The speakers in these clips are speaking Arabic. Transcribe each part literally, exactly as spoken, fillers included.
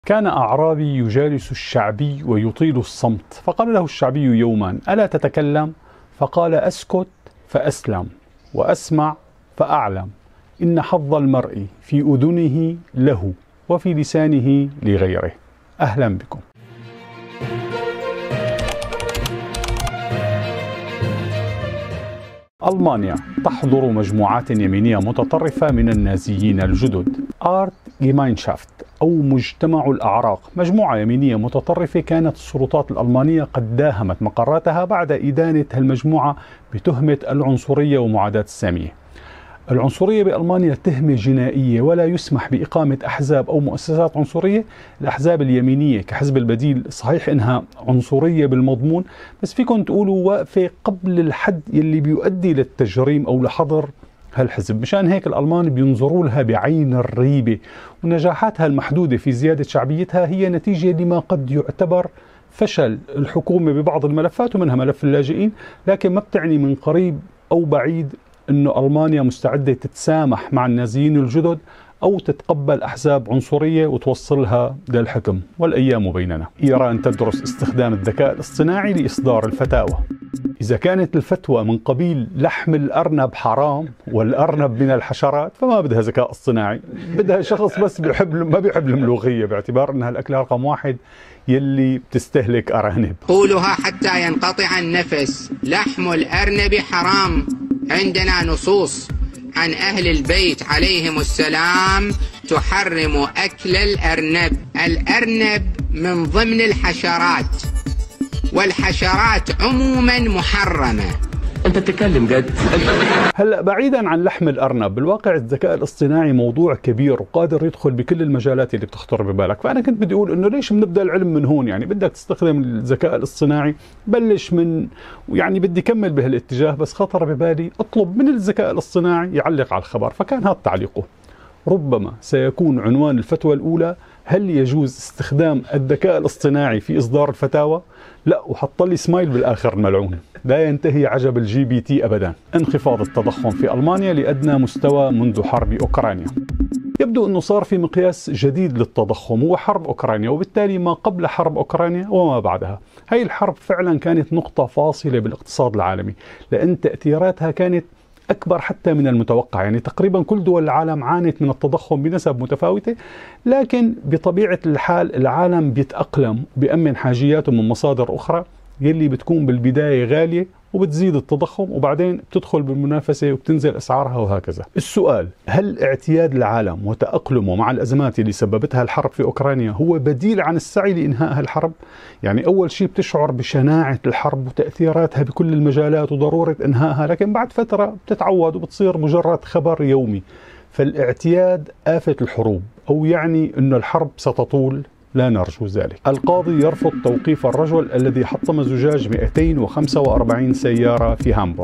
كان أعرابي يجالس الشعبي ويطيل الصمت، فقال له الشعبي يوما: ألا تتكلم؟ فقال: أسكت فأسلم، وأسمع فأعلم، إن حظ المرء في أذنه له وفي لسانه لغيره. أهلا بكم. ألمانيا تحضر مجموعات يمينية متطرفة من النازيين الجدد. آرت جيماينشافت أو مجتمع الأعراق، مجموعة يمينية متطرفة كانت السلطات الألمانية قد داهمت مقراتها بعد إدانة المجموعة بتهمة العنصرية ومعاداة السامية. العنصرية بألمانيا تهمة جنائية، ولا يسمح بإقامة أحزاب أو مؤسسات عنصرية. الأحزاب اليمينية كحزب البديل صحيح إنها عنصرية بالمضمون، بس فيكم تقولوا واقفة قبل الحد يلي بيؤدي للتجريم أو لحظر هالحزب. مشان هيك الألمان بينظروا لها بعين الريبة، ونجاحاتها المحدودة في زيادة شعبيتها هي نتيجة لما قد يعتبر فشل الحكومة ببعض الملفات ومنها ملف اللاجئين، لكن ما بتعني من قريب أو بعيد أنه ألمانيا مستعدة تتسامح مع النازيين الجدد أو تتقبل أحزاب عنصرية وتوصلها للحكم، والأيام بيننا. إيران تدرس استخدام الذكاء الاصطناعي لإصدار الفتاوى. إذا كانت الفتوى من قبيل لحم الأرنب حرام والأرنب من الحشرات، فما بدها ذكاء اصطناعي، بدها شخص بس بيحب ما بيحب الملوخية، باعتبار أنها الأكلة رقم واحد يلي بتستهلك أرانب. قولها حتى ينقطع النفس: لحم الأرنب حرام. عندنا نصوص عن أهل البيت عليهم السلام تحرم أكل الأرنب. الأرنب من ضمن الحشرات، والحشرات عموما محرمة. أنت تتكلم جد؟ هلا بعيدا عن لحم الأرنب، بالواقع الذكاء الاصطناعي موضوع كبير وقادر يدخل بكل المجالات اللي بتخطر ببالك. فأنا كنت بدي أقول إنه ليش بنبدأ العلم من هون؟ يعني بدك تستخدم الذكاء الاصطناعي، بلش من يعني بدي كمل بهالاتجاه، بس خطر ببالي اطلب من الذكاء الاصطناعي يعلق على الخبر. فكان هذا تعليقه. ربما سيكون عنوان الفتوى الأولى: هل يجوز استخدام الذكاء الاصطناعي في إصدار الفتاوى؟ لا، وحط لي سمايل بالآخر ملعون. لا ينتهي عجب الجي بي تي أبدا. انخفاض التضخم في ألمانيا لأدنى مستوى منذ حرب أوكرانيا. يبدو أنه صار في مقياس جديد للتضخم، هو حرب أوكرانيا، وبالتالي ما قبل حرب أوكرانيا وما بعدها. هاي الحرب فعلا كانت نقطة فاصلة بالاقتصاد العالمي، لأن تأثيراتها كانت أكبر حتى من المتوقع. يعني تقريبا كل دول العالم عانت من التضخم بنسب متفاوتة، لكن بطبيعة الحال العالم بيتأقلم، بيأمن حاجياته من مصادر أخرى يلي بتكون بالبداية غالية وبتزيد التضخم، وبعدين بتدخل بالمنافسة وبتنزل أسعارها وهكذا. السؤال: هل اعتياد العالم وتأقلمه مع الأزمات اللي سببتها الحرب في أوكرانيا هو بديل عن السعي لإنهاء الحرب؟ يعني أول شيء بتشعر بشناعة الحرب وتأثيراتها بكل المجالات وضرورة إنهائها، لكن بعد فترة بتتعود وبتصير مجرد خبر يومي. فالاعتياد آفة الحروب، أو يعني أن الحرب ستطول؟ لا نرجو ذلك. القاضي يرفض توقيف الرجل الذي حطم زجاج مئتين وخمسة وأربعين سيارة في هامبورغ.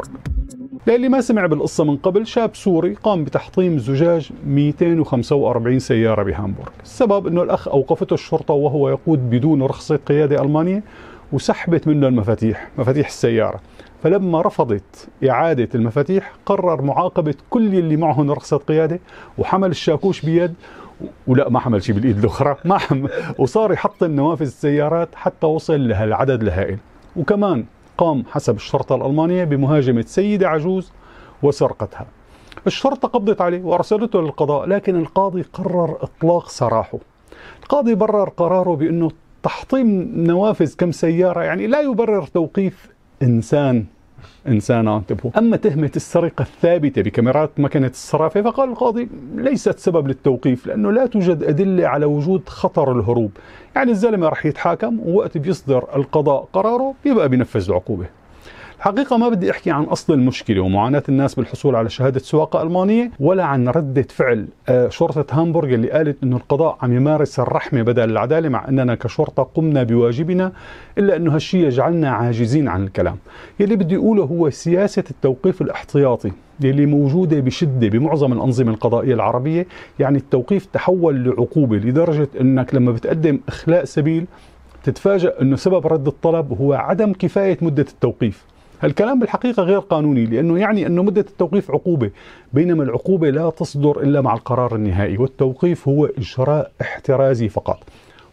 للي ما سمع بالقصة من قبل، شاب سوري قام بتحطيم زجاج مئتين وخمسة وأربعين سيارة بهامبورغ. السبب أنه الأخ أوقفته الشرطة وهو يقود بدون رخصة قيادة ألمانية، وسحبت منه المفاتيح، مفاتيح السيارة. فلما رفضت إعادة المفاتيح قرر معاقبة كل اللي معهم رخصة قيادة، وحمل الشاكوش بيد، ولا ما حمل شيء بالإيد الأخرى، ما حمل، وصار يحط النوافذ السيارات حتى وصل لهالعدد الهائل. وكمان قام حسب الشرطة الألمانية بمهاجمة سيدة عجوز وسرقتها. الشرطة قبضت عليه وأرسلته للقضاء، لكن القاضي قرر إطلاق سراحه. القاضي برر قراره بأنه تحطيم نوافذ كم سيارة يعني لا يبرر توقيف إنسان إنسانة. انتبهوا. أما تهمة السرقة الثابتة بكاميرات مكنة الصرافة، فقال القاضي ليست سبب للتوقيف، لأنه لا توجد أدلة على وجود خطر الهروب. يعني الزلمة رح يتحاكم، ووقت بيصدر القضاء قراره بيبقى بينفذ العقوبة. الحقيقة ما بدي أحكي عن أصل المشكلة ومعاناة الناس بالحصول على شهادة سواقة ألمانية، ولا عن ردة فعل شرطة هامبورغ اللي قالت أنه القضاء عم يمارس الرحمة بدل العدالة، مع أننا كشرطة قمنا بواجبنا، إلا أنه هالشيء يجعلنا عاجزين عن الكلام. يلي بدي أقوله هو سياسة التوقيف الاحتياطي اللي موجودة بشدة بمعظم الأنظمة القضائية العربية. يعني التوقيف تحول لعقوبة، لدرجة أنك لما بتقدم إخلاء سبيل تتفاجأ أنه سبب رد الطلب هو عدم كفاية مدة التوقيف. هالكلام بالحقيقة غير قانوني، لأنه يعني أنه مدة التوقيف عقوبة، بينما العقوبة لا تصدر إلا مع القرار النهائي، والتوقيف هو إجراء احترازي فقط.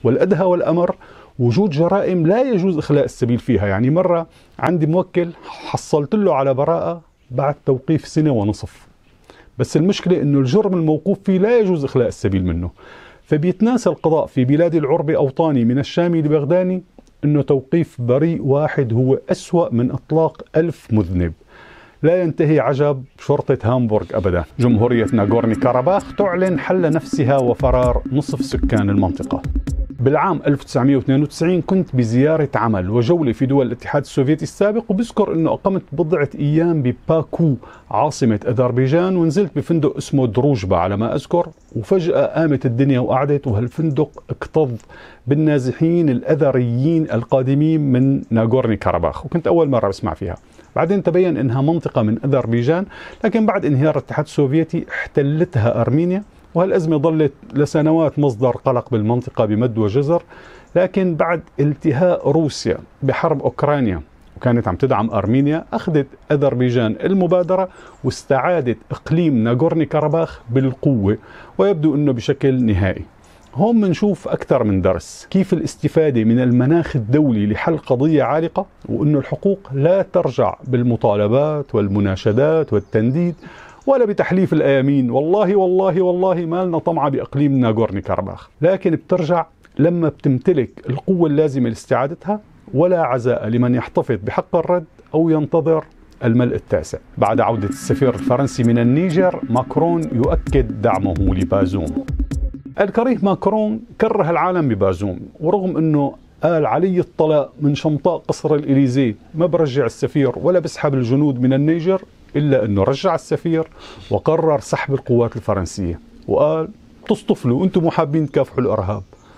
والأدهى والأمر وجود جرائم لا يجوز إخلاء السبيل فيها. يعني مرة عندي موكل حصلت له على براءة بعد توقيف سنة ونصف، بس المشكلة إنه الجرم الموقوف فيه لا يجوز إخلاء السبيل منه. فبيتناسى القضاء في بلاد العرب أوطاني من الشامي لبغداني إنه توقيف بريء واحد هو أسوأ من إطلاق ألف مذنب. لا ينتهي عجب شرطة هامبورغ أبدا. جمهورية ناغورني كاراباخ تعلن حل نفسها وفرار نصف سكان المنطقة. بالعام ألف وتسعمئة واثنين وتسعين كنت بزيارة عمل وجولة في دول الاتحاد السوفيتي السابق، وبذكر أنه أقمت بضعة أيام بباكو عاصمة أذربيجان، ونزلت بفندق اسمه دروجبا على ما أذكر، وفجأة قامت الدنيا وقعدت وهالفندق اكتظ بالنازحين الأذريين القادمين من ناغورني كاراباخ، وكنت أول مرة بسمع فيها. بعدين تبين أنها منطقة من أذربيجان، لكن بعد انهيار الاتحاد السوفيتي احتلتها أرمينيا، وهالأزمة ظلت لسنوات مصدر قلق بالمنطقة بمد وجزر. لكن بعد التهاء روسيا بحرب أوكرانيا وكانت عم تدعم أرمينيا، أخذت أذربيجان المبادرة واستعادت إقليم ناغورني كاراباخ بالقوة، ويبدو أنه بشكل نهائي. هون منشوف أكثر من درس كيف الاستفادة من المناخ الدولي لحل قضية عالقة، وأنه الحقوق لا ترجع بالمطالبات والمناشدات والتنديد ولا بتحليف الآمين والله والله والله ما لنا طمعة بأقليم ناغورني كاراباخ، لكن بترجع لما بتمتلك القوة اللازمة لاستعادتها، ولا عزاء لمن يحتفظ بحق الرد أو ينتظر الملء التاسع. بعد عودة السفير الفرنسي من النيجر، ماكرون يؤكد دعمه لبازوم. الكريه ماكرون كره العالم ببازوم، ورغم أنه قال علي الطلاق من شمطاء قصر الإليزيه ما برجع السفير ولا بسحب الجنود من النيجر، إلا أنه رجع السفير وقرر سحب القوات الفرنسية، وقال تصطفلوا أنتم حابين تكافحوا الإرهاب.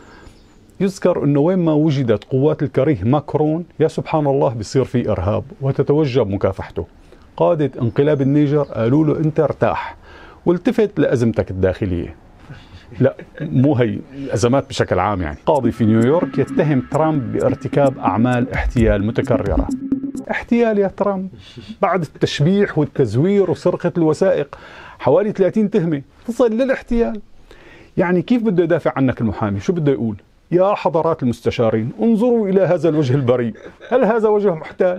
يذكر أنه وين ما وجدت قوات الكريه ماكرون يا سبحان الله بيصير في إرهاب وتتوجب مكافحته. قادة انقلاب النيجر قالوا له أنت ارتاح والتفت لأزمتك الداخلية. لا مو هي الأزمات بشكل عام. يعني قاضي في نيويورك يتهم ترامب بارتكاب أعمال احتيال متكررة. احتيال يا ترامب؟ بعد التشبيح والتزوير وسرقة الوثائق حوالي ثلاثين تهمة تصل للاحتيال. يعني كيف بده يدافع عنك المحامي؟ شو بده يقول؟ يا حضرات المستشارين انظروا إلى هذا الوجه البريء، هل هذا وجه محتال؟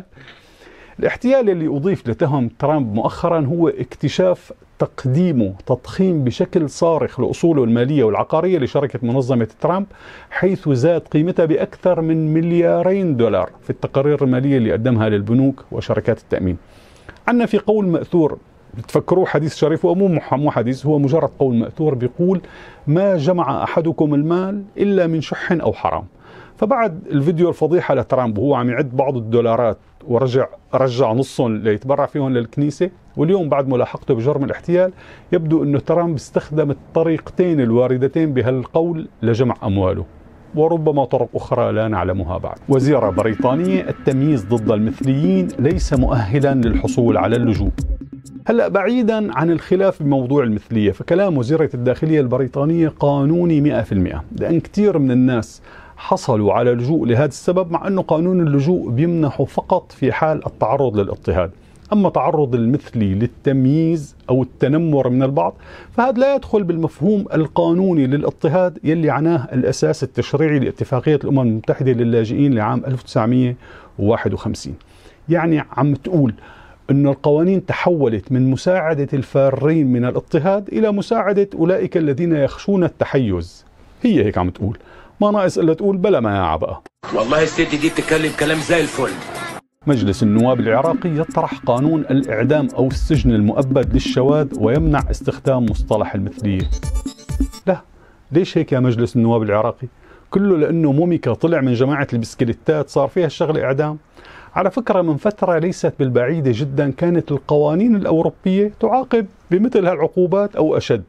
الاحتيال اللي أضيف لتهم ترامب مؤخرا هو اكتشاف تقديمه تضخيم بشكل صارخ لأصوله المالية والعقارية لشركة منظمة ترامب، حيث زاد قيمتها بأكثر من مليارين دولار في التقارير المالية اللي قدمها للبنوك وشركات التأمين. عندنا في قول مأثور بتفكروه حديث شريف، ومو مو حديث، هو مجرد قول مأثور بيقول ما جمع أحدكم المال إلا من شح أو حرام. فبعد الفيديو الفضيحة لترامب وهو عم يعد بعض الدولارات ورجع رجع نصهم ليتبرع فيهم للكنيسة، واليوم بعد ملاحقته بجرم الاحتيال يبدو أنه ترامب استخدم الطريقتين الواردتين بهالقول لجمع أمواله، وربما طرق أخرى لا نعلمها بعد. وزيرة بريطانية: التمييز ضد المثليين ليس مؤهلا للحصول على اللجوء. هلأ بعيدا عن الخلاف بموضوع المثلية، فكلام وزيرة الداخلية البريطانية قانوني مئة بالمئة، لأن كثير من الناس حصلوا على لجوء لهذا السبب، مع أنه قانون اللجوء بيمنحه فقط في حال التعرض للاضطهاد. أما تعرض المثلي للتمييز أو التنمر من البعض فهذا لا يدخل بالمفهوم القانوني للاضطهاد يلي عناه الأساس التشريعي لاتفاقية الأمم المتحدة للاجئين لعام ألف وتسعمئة وواحد وخمسين. يعني عم تقول أن القوانين تحولت من مساعدة الفارين من الاضطهاد إلى مساعدة أولئك الذين يخشون التحيز. هي هيك عم تقول، ما ناقص إلا تقول بلا ما يا بقى. والله الست دي بتتكلم كلام زي الفل. مجلس النواب العراقي يطرح قانون الإعدام أو السجن المؤبد للشواذ ويمنع استخدام مصطلح المثلية. لا، ليش هيك يا مجلس النواب العراقي؟ كله لأنه موميكا طلع من جماعة البسكليتات صار فيها الشغل إعدام. على فكرة من فترة ليست بالبعيدة جدا كانت القوانين الأوروبية تعاقب بمثل هالعقوبات أو أشد.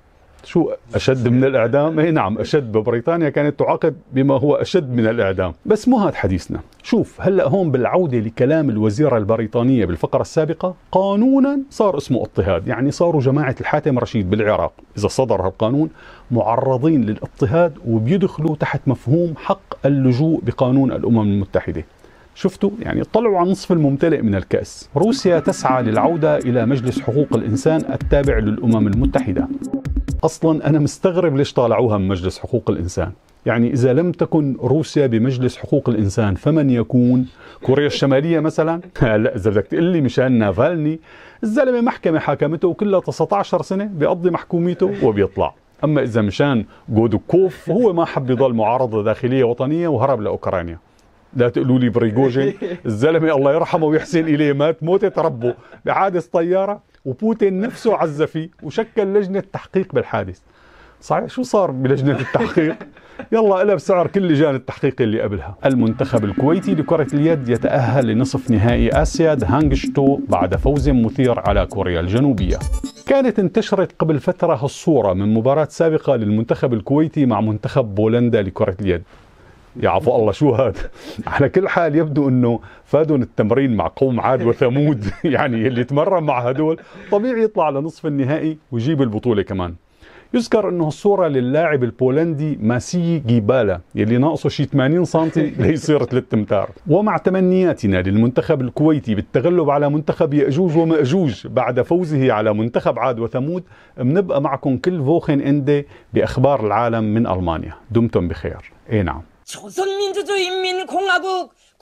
شو أشد من الإعدام؟ اي نعم، أشد. ببريطانيا كانت تعاقب بما هو أشد من الإعدام. بس مو هذا حديثنا. شوف هلأ هون بالعودة لكلام الوزيرة البريطانية بالفقرة السابقة، قانونا صار اسمه اضطهاد. يعني صاروا جماعة الحاتم رشيد بالعراق إذا صدر هالقانون معرضين للاضطهاد وبيدخلوا تحت مفهوم حق اللجوء بقانون الأمم المتحدة. شفتوا؟ يعني طلعوا عن نصف الممتلئ من الكأس. روسيا تسعى للعودة إلى مجلس حقوق الإنسان التابع للأمم المتحدة. أصلا أنا مستغرب ليش طالعوها من مجلس حقوق الإنسان. يعني إذا لم تكن روسيا بمجلس حقوق الإنسان فمن يكون؟ كوريا الشمالية مثلا؟ لا، إذا بدك تقول لي مشان نافالني، الزلمة محكمة حاكمته وكلها تسعة عشر سنة بيقضي محكوميته وبيطلع. أما إذا مشان جودوكوف هو ما حب يضل معارضة داخلية وطنية وهرب لأوكرانيا. لا تقولوا لي بريغوجين، الزلمة الله يرحمه ويحسن إليه مات موتة ربه بحادث طيارة، وبوتين نفسه عز فيه وشكل لجنة تحقيق بالحادث. صحيح شو صار بلجنة التحقيق؟ يلا إلها بسعر كل لجان التحقيق اللي قبلها. المنتخب الكويتي لكرة اليد يتأهل لنصف نهائي آسيا دهانجشتو بعد فوز مثير على كوريا الجنوبية. كانت انتشرت قبل فترة هالصورة من مباراة سابقة للمنتخب الكويتي مع منتخب بولندا لكرة اليد. يا عفو الله شو هذا؟ على كل حال يبدو انه فادون التمرين مع قوم عاد وثمود يعني اللي تمرن مع هدول طبيعي يطلع لنصف النهائي ويجيب البطولة كمان. يذكر انه الصورة للاعب البولندي ماسي جيبالا يلي ناقصه شي ثمانين سنتي ليصير ثلاث امتار. ومع تمنياتنا للمنتخب الكويتي بالتغلب على منتخب يأجوج ومأجوج بعد فوزه على منتخب عاد وثمود، بنبقى معكم كل فوخن اندي باخبار العالم من المانيا. دمتم بخير. اي نعم. 조선민주주의인민공화국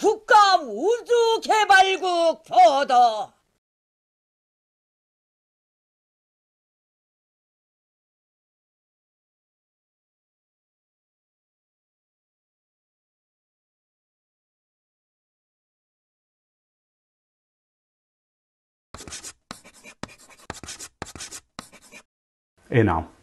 국가우주개발국 포도 اي نعم.